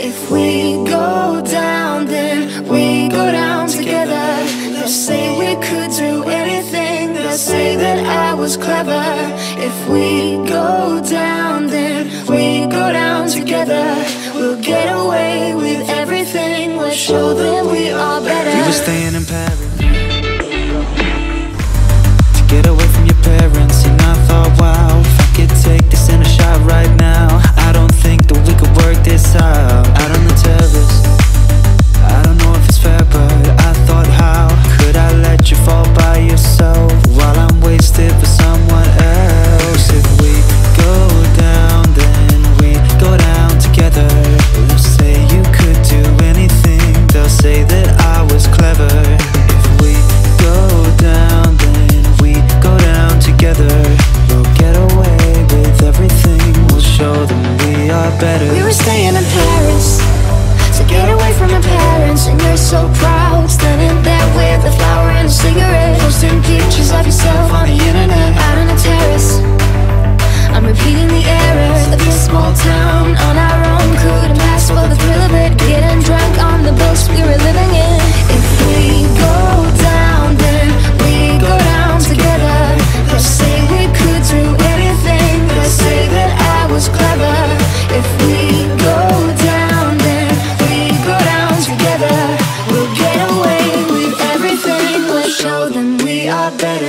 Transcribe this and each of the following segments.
If we go down, then we go down together. They'll say we could do anything, they'll say that I was clever. If we go down, then we go down together. We'll get away with everything, let's show them we are better. We were staying in Paris to get away from your parents, and I thought, wow, if I could take this in a shot right now, I don't think that we could work this out. Out on the terrace, I don't know if it's fair, but I thought, how could I let you fall by yourself while I'm wasted for someone else? If we go down, then we go down together. They'll say you could do anything, they'll say that I was clever. If we go down, then we go down together. We'll get away with everything, we'll show them we are better. We were staying in Paris to get away from my parents, and you're so proud, standing there with a flower and a cigarette, posting pictures of yourself on the internet. Out on the terrace, I'm repeating the errors of this small town on our own. Couldn't pass for the thrill of it, getting drunk on the books we were living in. If we go down, then we go down together. They'll say we could do anything, they'll say that I was clever. If we go down, then we go down together. We'll get away with everything, let's show them we are better.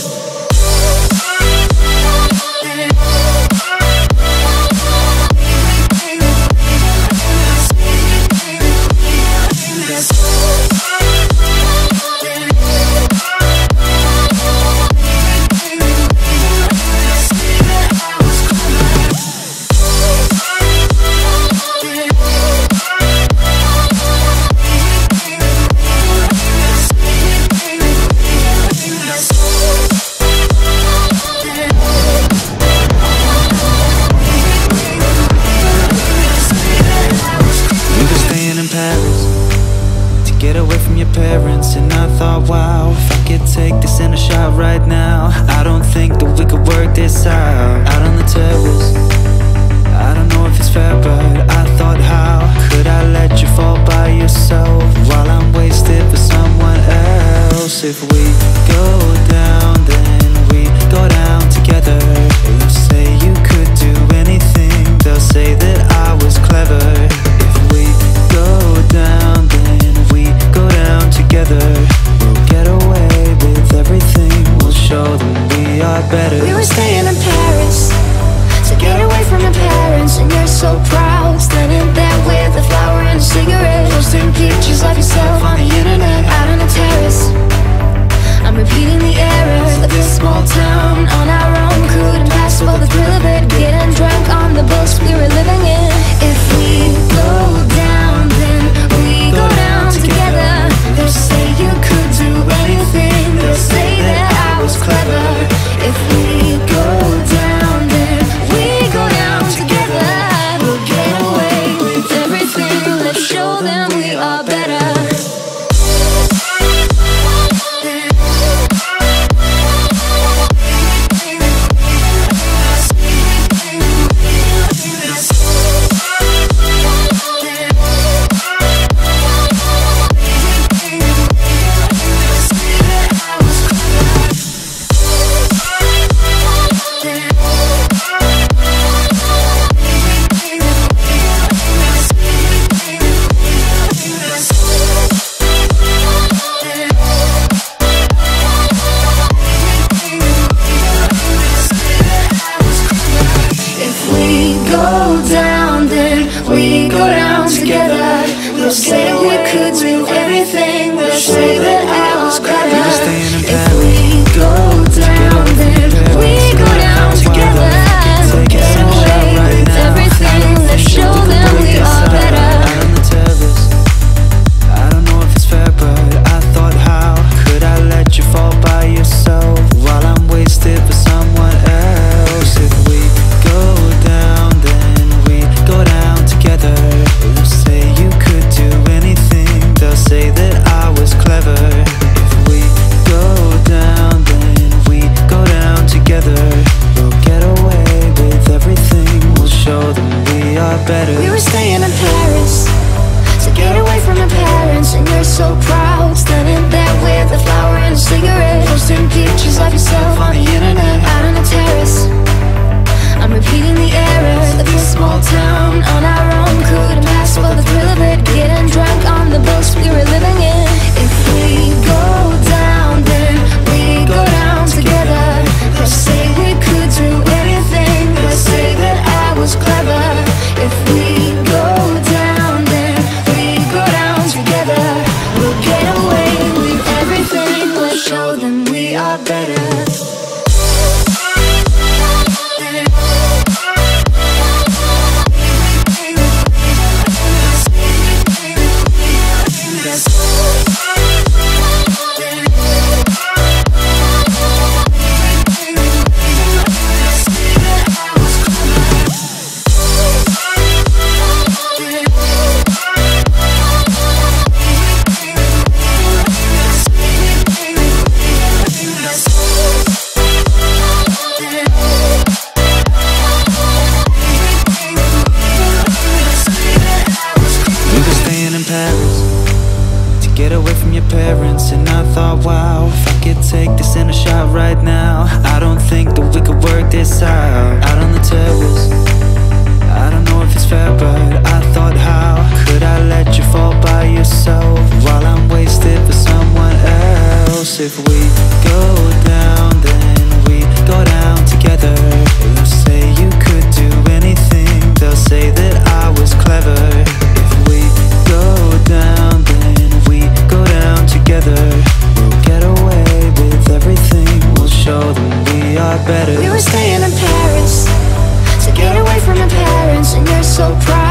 Parents, and I thought, wow, if I could take this in a shot right now, I don't think that we could work this out. Out on the terrace, I don't know if it's fair, but I thought, how could I let you fall by yourself while I'm wasted for someone else? If we go down, then we go down together. They'll say you could do anything, they'll say that I was clever. If we go down, then we go down together. We'll get away with everything, we'll show them we are better. We were staying in Paris to get away from my parents, and you're so proud, standing there with a flower and a cigarette, posting pictures of yourself on the internet. Out on the terrace, I'm repeating the errors of this small town on our own. Couldn't pass for the thrill of it, getting drunk on the books we were living in. If we go down, then we go down together. They'll say you could do anything, they'll say that I was clever. If we go down, then we go down together. We'll get away with everything, let's show them we are better. We go down together. They'll say we could do anything, they'll say that I was clever. If we go down, then we go down together. We'll get away with everything, let's show them we are better. Out on the terrace, I don't know if it's fair, but I thought, how could I let you fall by yourself while I'm wasted for someone else? If we go down, then we go down together. They'll say you could do anything, they'll say that I was clever. we are better. We were staying in Paris to get away from your parents, and you're so proud, standing there with a flower and a cigarette, posting pictures of yourself on the internet, out on the terrace. I'm repeating the error that this small town on our own couldn't pass for the thrill of it, getting drunk on the boats we were living in. If we go down, then we go down together. They'll say we could do anything, they'll say that I was clever. If we go down, then we go down together. We'll get away with everything, we'll show them we are better. Get away from your parents, and I thought, wow, if I could take this in a shot right now, I don't think that we could work this out. Out on the terrace, I don't know if it's fair, but I thought, how could I let you fall by yourself while I'm wasted for someone else? If we go down, then we go down together. They'll say you could do anything, they'll say that I was clever. If we go down, then we go down together. We'll get away with everything, we'll show them we are better. We were staying in Paris to get away from your parents, and you're so proud,